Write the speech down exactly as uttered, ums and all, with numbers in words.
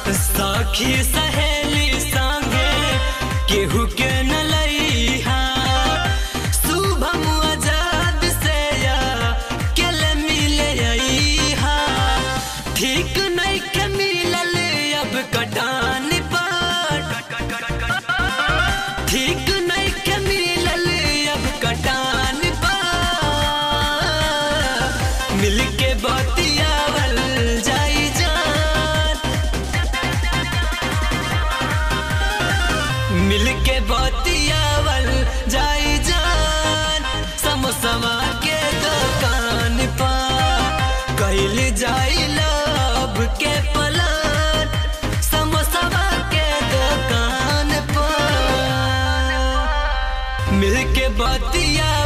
सखी सहेली संगे केहू के न लइहा शुभम आजाद से या केले मिले अइहा ठीक नहीं के मिलल अब कटान पर ठीक नहीं के मिलल अब कटान पर मिलके बतियावल जाई जान मिलके बतियावल जाई जान समोसवा के दुकान पर कइल जाई लब के पलान समोसवा के दुकान पर मिलके बतिया